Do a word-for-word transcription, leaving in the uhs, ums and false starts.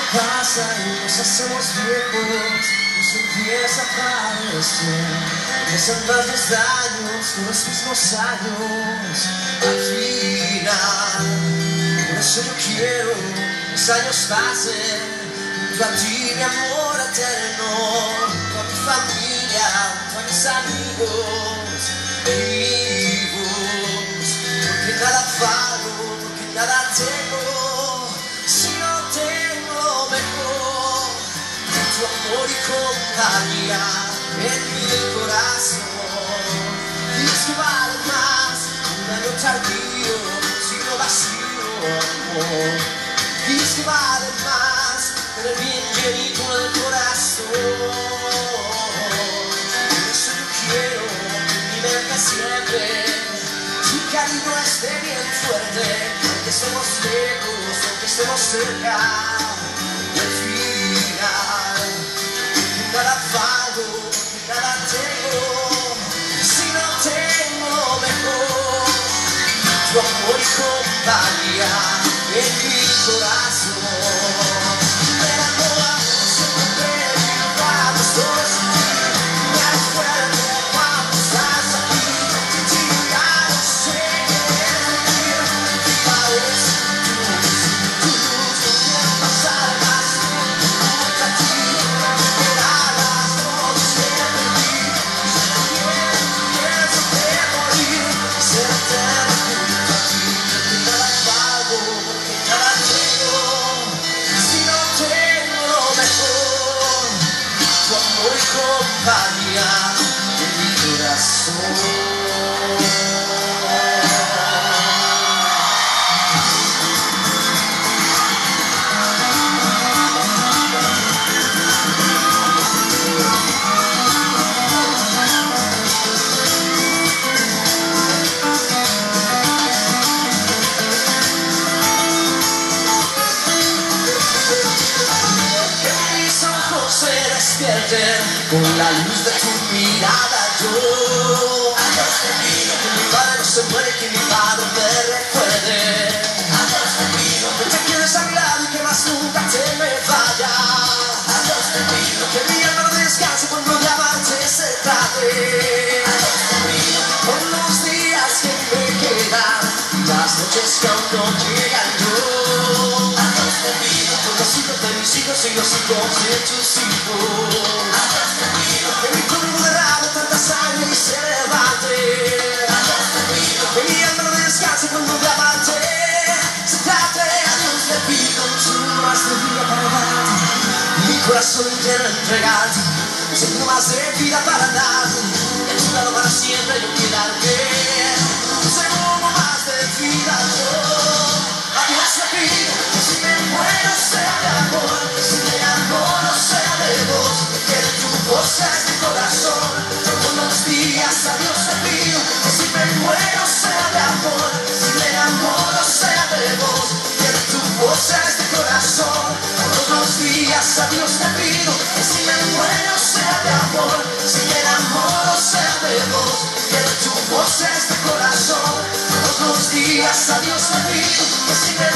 pasa y nos hacemos viejos, nos empieza a parecer, empiezan más los daños con los mismos años. Al final, por eso yo quiero que los años pasen junto a ti, mi amor eterno, junto a mi familia, junto a mis amigos vivos, porque nada valgo, porque nada tengo si no tengo lo mejor, tu amor y compañía en mi corazón. Y es que vale más un año tardío, signo vacío, amor. Y es que vale más el bien llenito del corazón. Por eso yo quiero que en mi mente siempre tu cariño esté bien fuerte, aunque estemos lejos, aunque estemos cerca del final. Nada valgo, nada tengo si no tengo lo mejor, tu amor y compañía en mi corazón. Pero amor, siempre vivo cuando estoy sin ti, me acuerdo cuando estás aquí, y ya no sé qué decir. Parece tu luz, no quiero pasar más tiempo junto a ti, esperar las noches que perdí, y si no pienso que morir, ser eterno junto a ti, porque nada valgo, porque nada tengo si no tengo lo mejor, tu amor y compañía en mi corazón. Que mis ojos se despierten con la luz de tu mirada. Yo a Dios te pido que mi padre no se muere, que mi padre me recuerde. A Dios te pido que te quedes a mi lado y que más nunca te me vayas. A Dios te pido que mi alma no descanse cuando de amarte se trate. A Dios te pido que por los días que me quedan y las noches que aún no llegan, yo a Dios te pido por los hijos de mis hijos y los hijos de tus hijos. A Dios te pido que mi cuerpo derrame tanta sangre y se levante. A Dios te pido que mi alma no descanse cuando de amarte se trate. A Dios le pido mucho más de vida para darte, mi corazón entero entregarte, un segundo más de vida para darte, y a tu lado para siempre yo quedarme. Un segundo más de vida yo a Dios le pido que si me muero sea de amor, si me enamoro sea de vos, que de tu voz sea este corazón. Todos los días a Dios le pido que si me muero sea de amor, si me enamoro sea de vos, que de tu voz sea este corazón. Todos los días a Dios le pido que si me muero sea de amor, si me enamoro sea de vos, que de tu voz sea este corazón. Todos los días a Dios le pido que si me